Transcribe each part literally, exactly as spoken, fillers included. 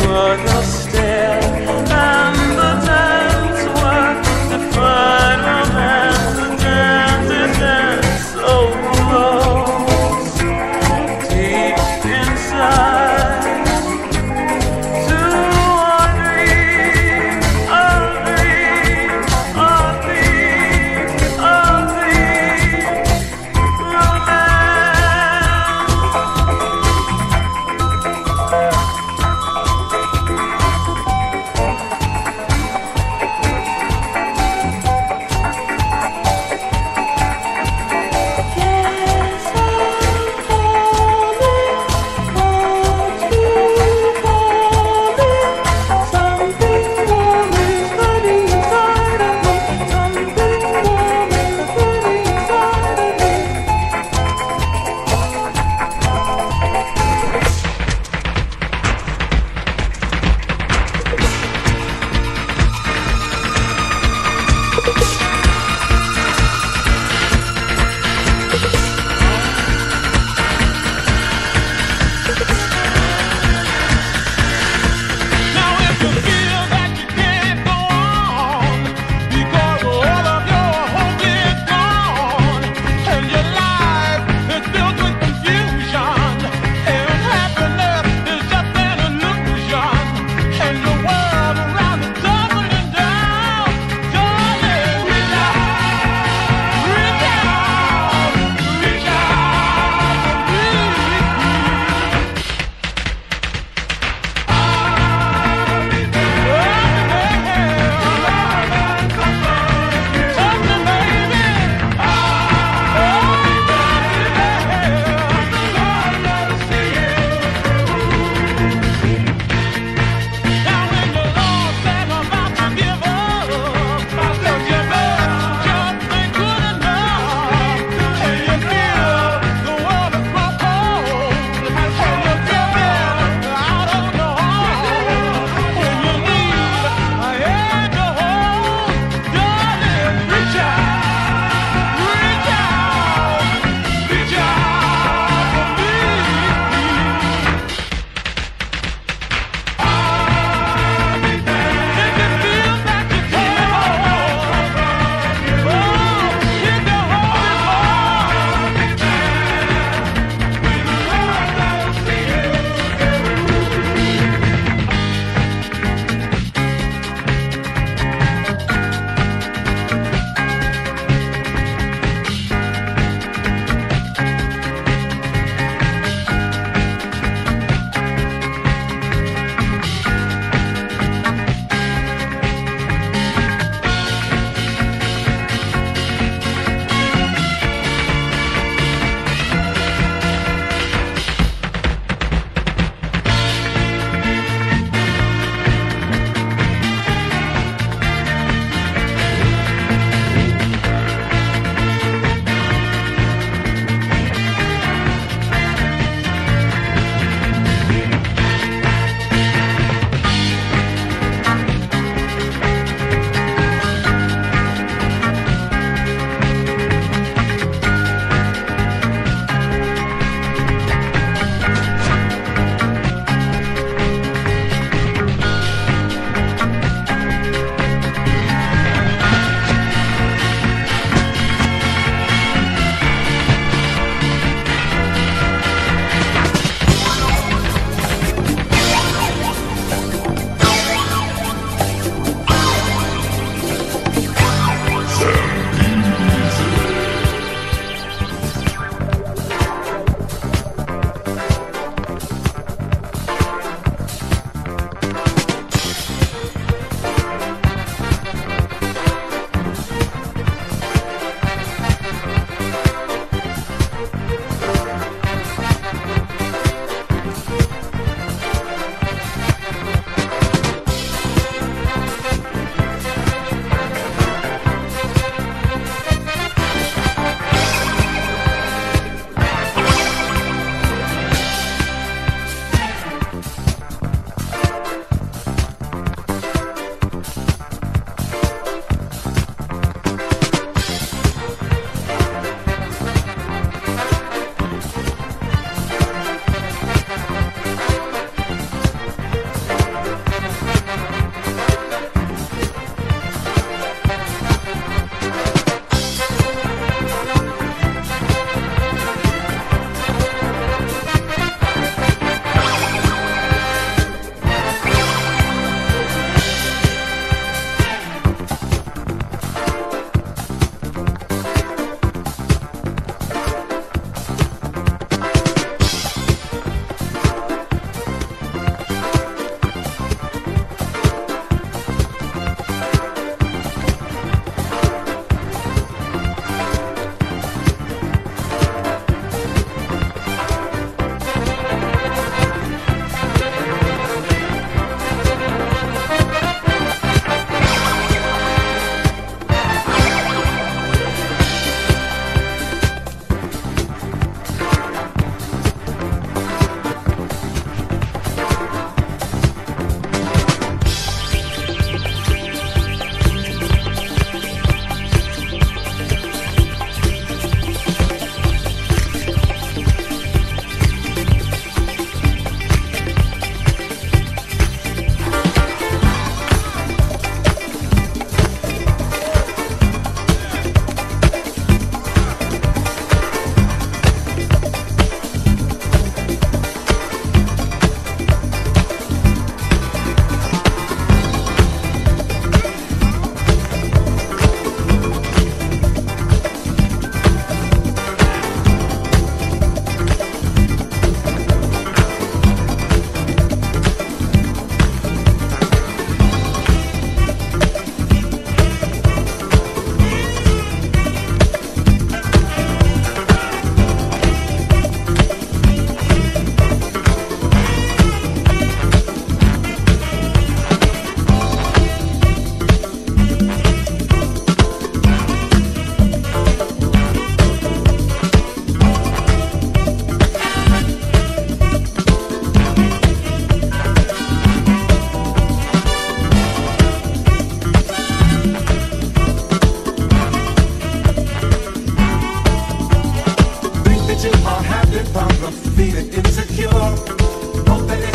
were the stair and the dance were the fine romance, the dance is dance so close, deep inside. To a dream, a dream, a dream, a dream, romance.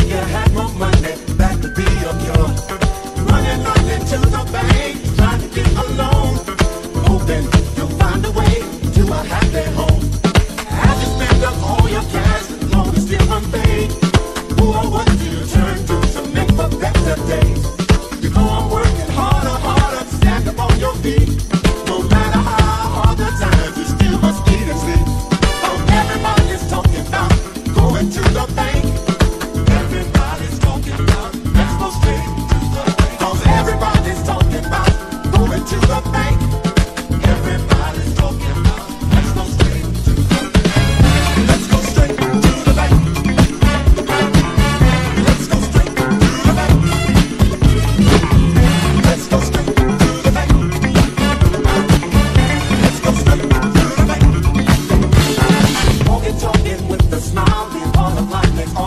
you had more money, that could be of yours. Running, running to the bank, trying to get a loan, hoping you'll find a way to a happy home. As you spend up all your cash, loan is still unpaid. Who or what do you turn to to make for better days? You go on working harder, harder, stack up on your feet. No matter how hard the times, you still must eat and sleep. Oh, everybody's talking about going to the bank. Everybody's talking about let's go straight to the bank. 'Cause everybody's talking about going to the bank. Everybody's talking about let's go straight to the bank. Let's go straight to the bank. Let's go straight to the bank. Let's go straight to the bank. Let's go straight to the bank. Walking, talking with a smile, leave all of life next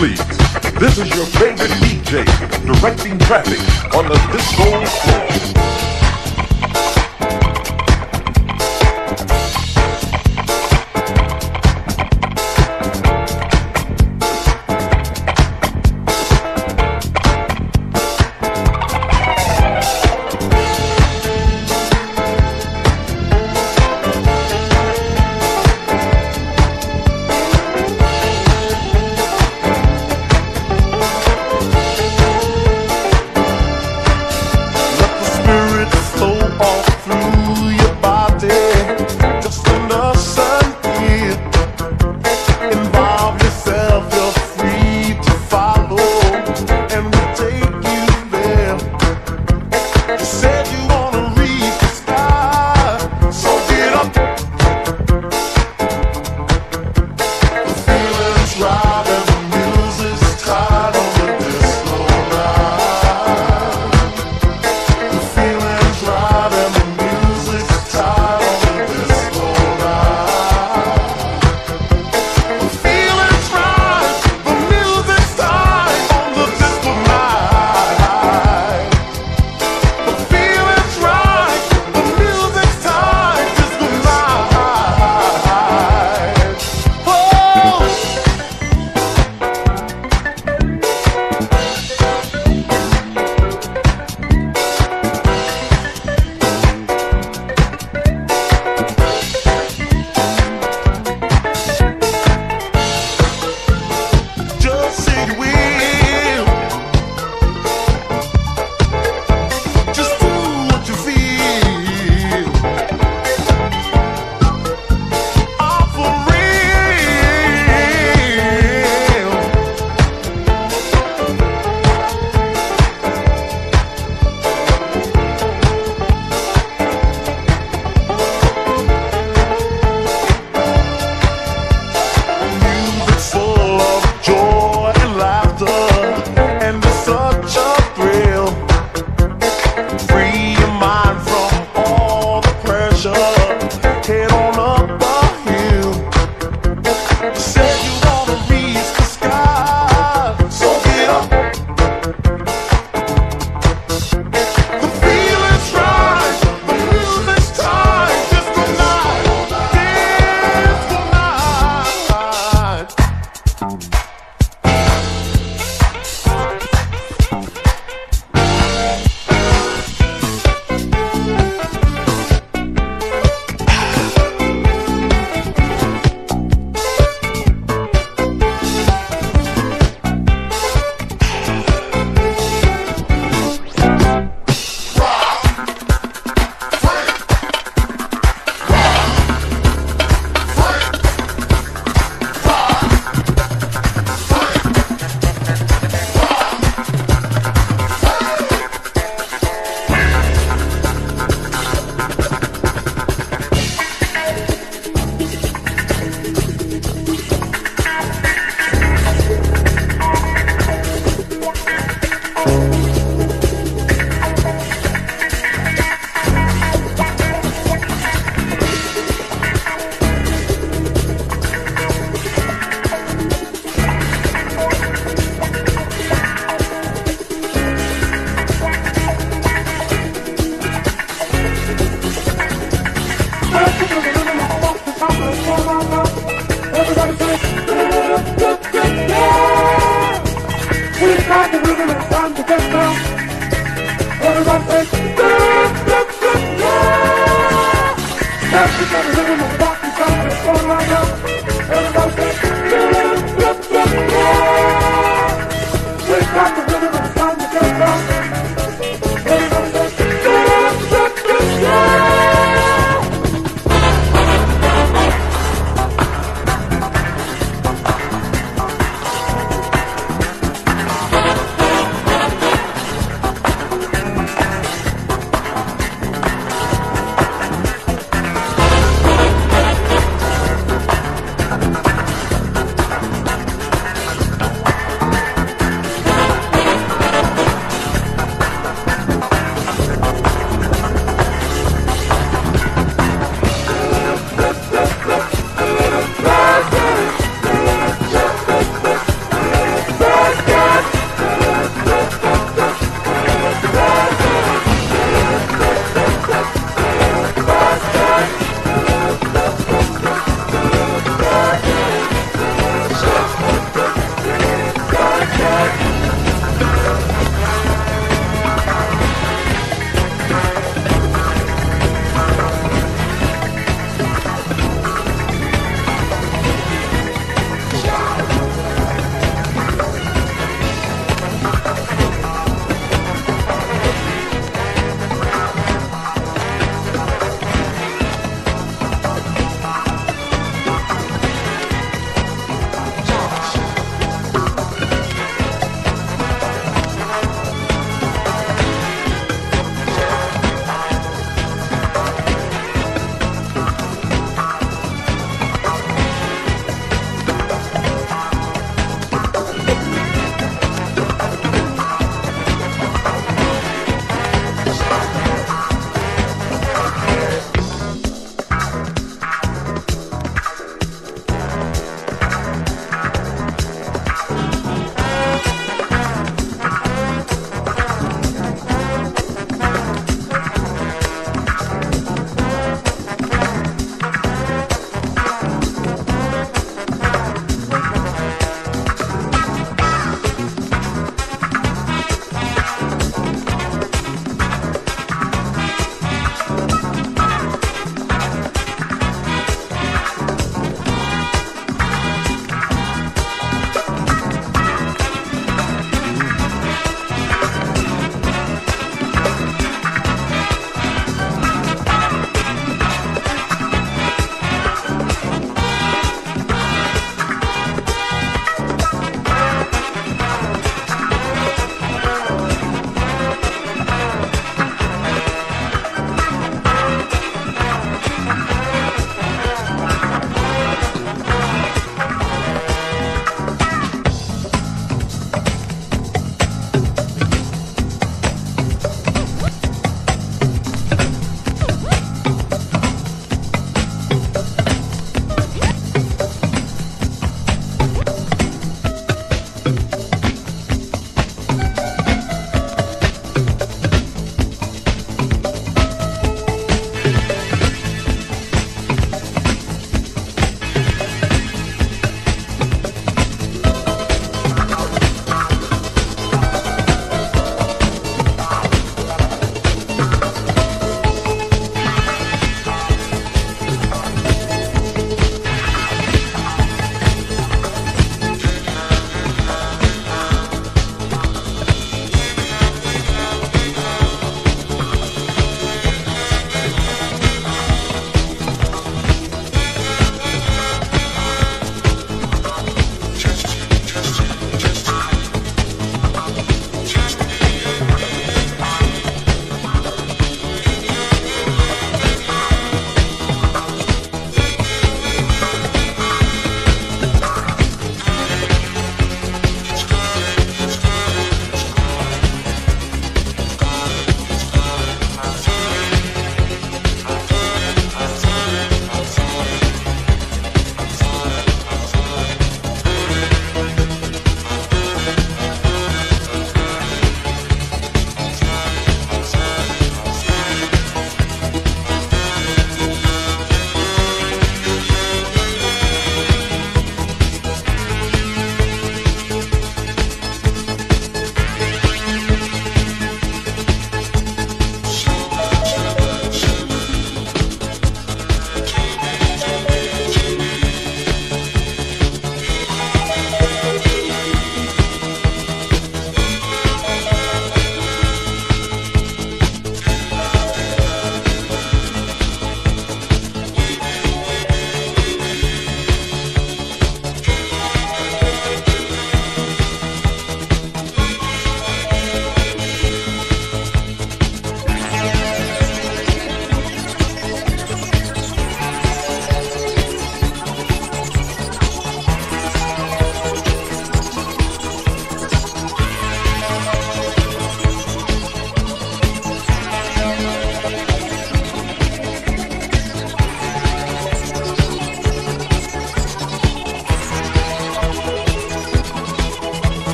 please. This is your favorite D J, directing traffic on the disco floor. Spirit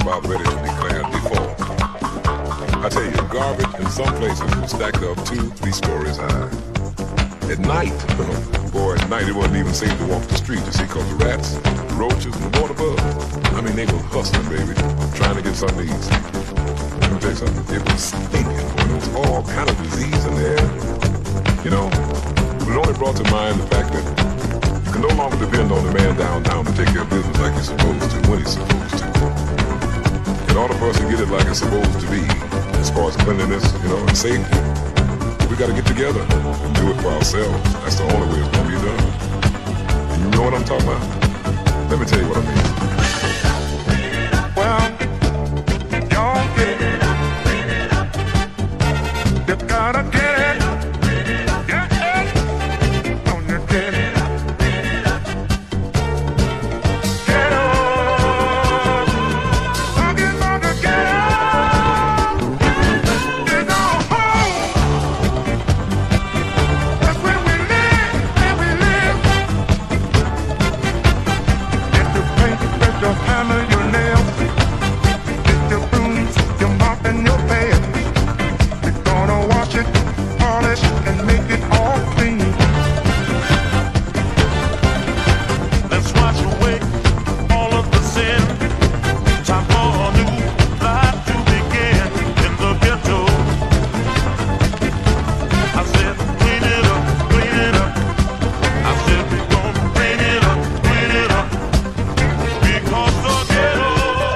about ready to declare default. I tell you, garbage in some places will stack up two, three stories high. At night, boy, at night it wasn't even safe to walk the street, you see, because the rats, the roaches, and the water bugs, I mean, they were hustling, baby, trying to get something to eat. Let me tell you something, it was stinking, boy. There was all kind of disease in there. You know, it only brought to mind the fact that you can no longer depend on the man downtown to take care of business like he's supposed to, when he's supposed to. In order for us to get it like it's supposed to be, as far as cleanliness, you know, and safety, we got to get together and do it for ourselves. That's the only way it's going to be done. And you know what I'm talking about? Let me tell you what I mean. Well, y'all get it. You gotta get it. Yeah, yeah. Don't you get it? Get up. Talking about the get up. You go home. That's where we live, where we live. Get your paint, get your hammer, your nails. Get your brooms, your mop and your pan. You're gonna wash it, polish, and make it all clean. Let's wash away all of the sin. Time for a new life to begin in the ghetto. I said, clean it up, clean it up. I said, we're gonna clean it up, clean it up. Because the ghetto,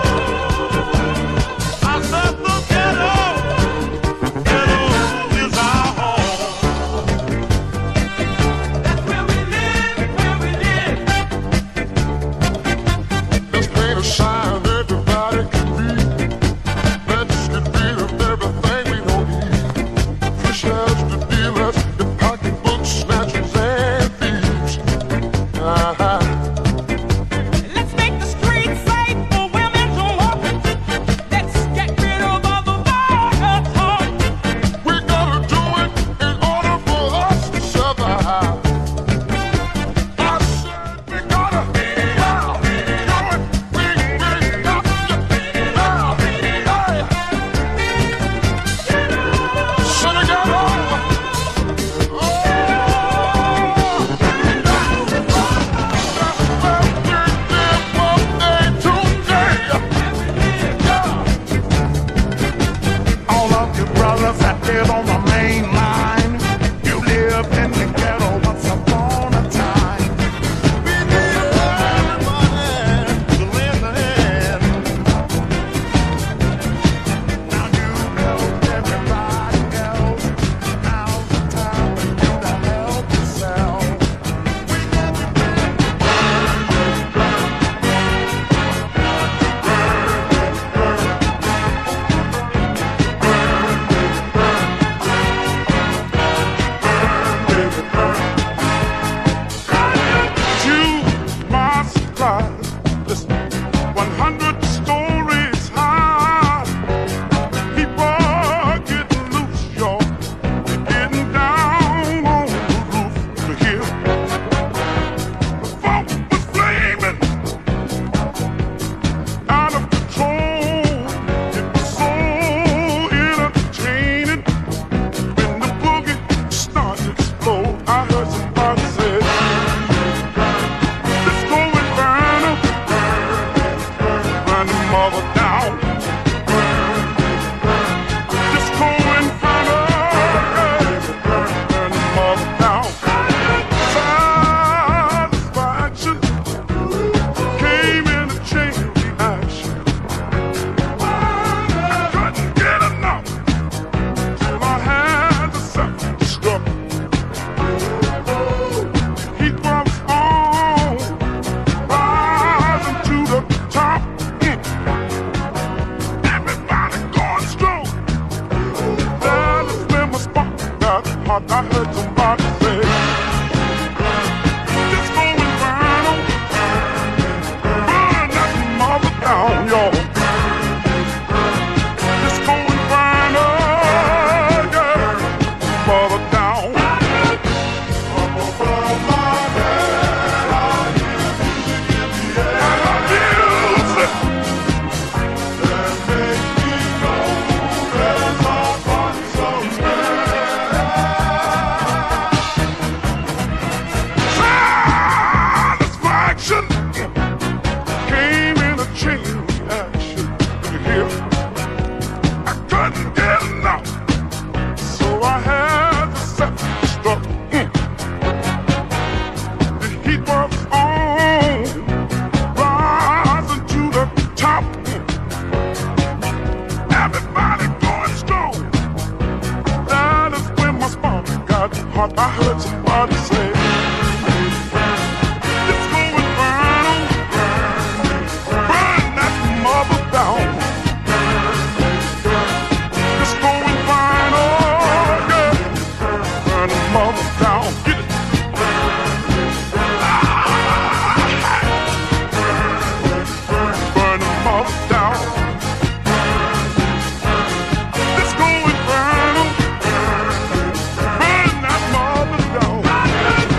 I said the ghetto, ghetto is our home. That's where we live, where we live. Let's paint a sign everybody can read. Let's get rid of everything we don't need. Fishers, the dealers, the pocketbook snatchers and thieves. Uh-huh. Let's make the streets safe for women to walk. Let's get rid of all the violent talk. We gotta do it in order for us to survive. I said we gotta do it. We, we got to do it. Should have got on. Oh, All of you brothers that live on the main line, you live in the ghetto once upon a time. We need everybody to lend a hand. Now you help everybody else. Now's the time for you to help yourself. We got to you must rise. Listen, one hundred stories high. People are getting loose, y'all. They're getting down on the roof to hear. The funk was flaming out of control. It was so entertaining when the boogie started to explode. I heard somebody say, Disco Inferno, run the mother down. Disco Inferno, run the mother down. Satisfaction came in a chain reaction. I couldn't get enough till I had to self-destruct. Heat was on, rising to the top. Mm. Everybody going strong. That is where my spark got hot. I heard somebody say, Disco Inferno, burn that mother down, y'all. Disco Inferno, yeah, mother down. And I use it. heart, I heard somebody say, disco inferno, burn that mother down. Disco inferno, yeah, burn the mother down. Get it. Burn the mother down. Disco inferno, burn that mother down.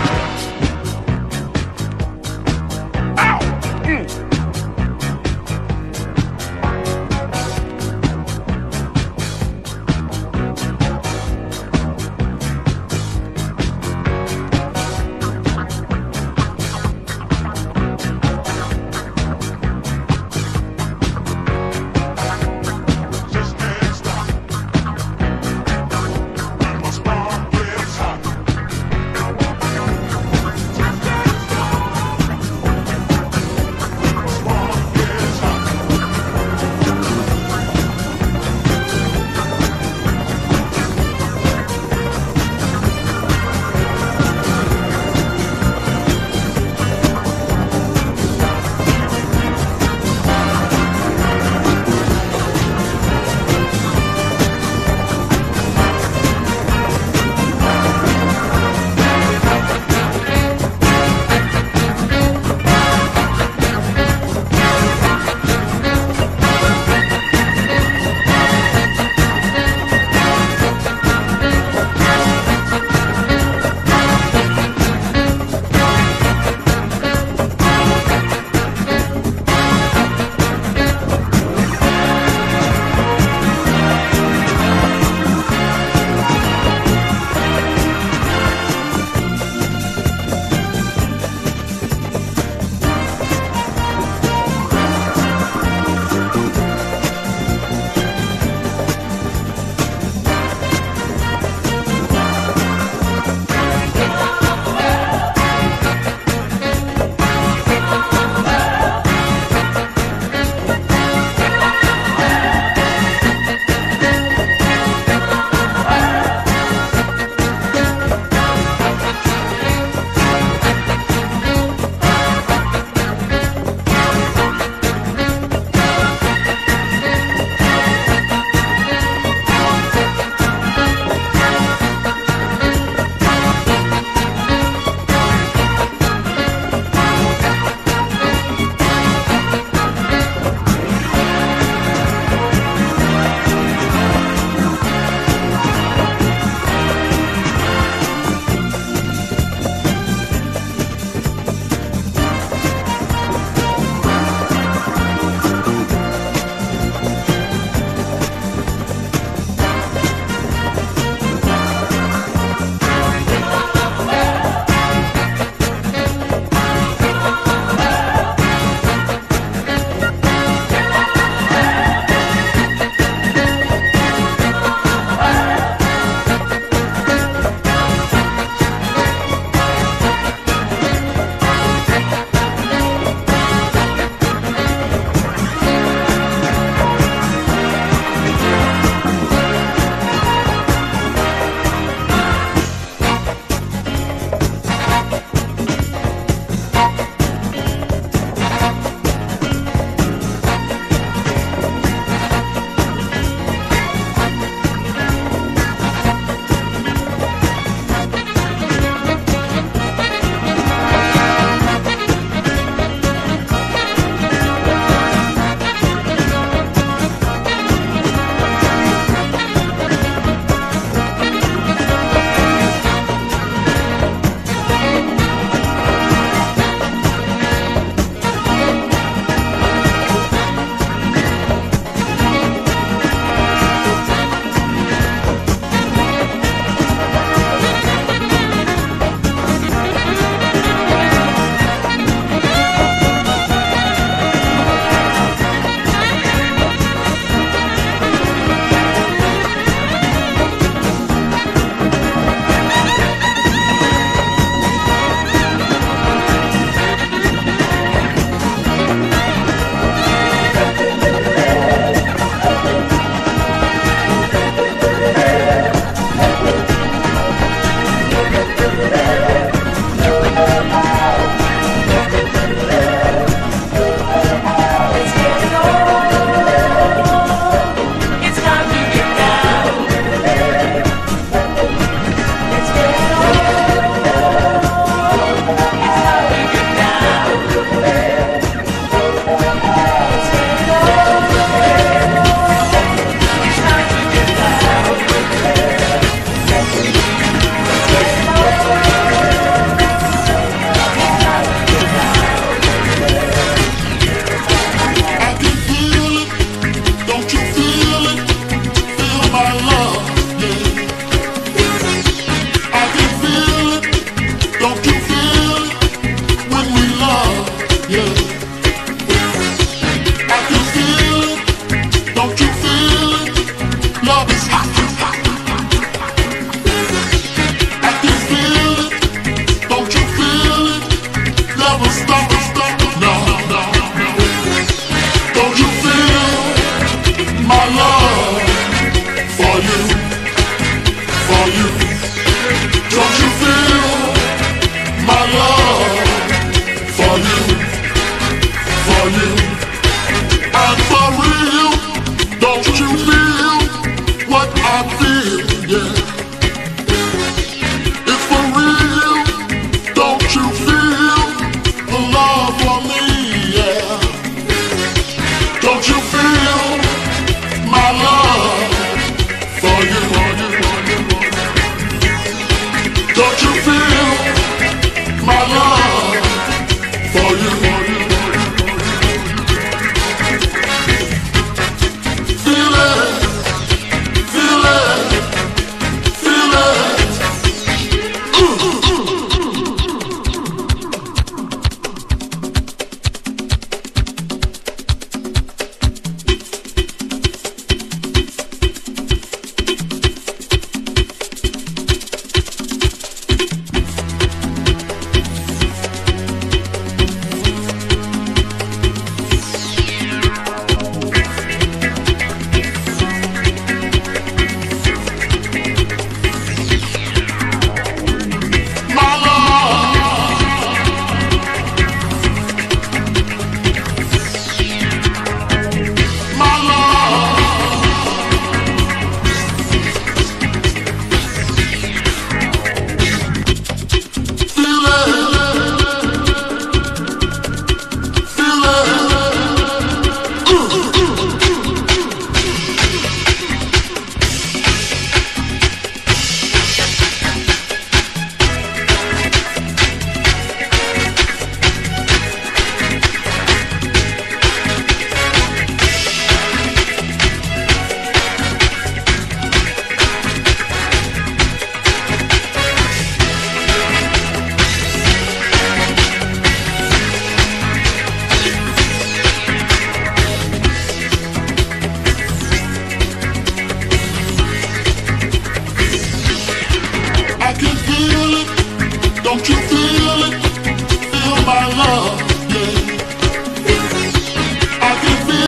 Don't you feel my love for you?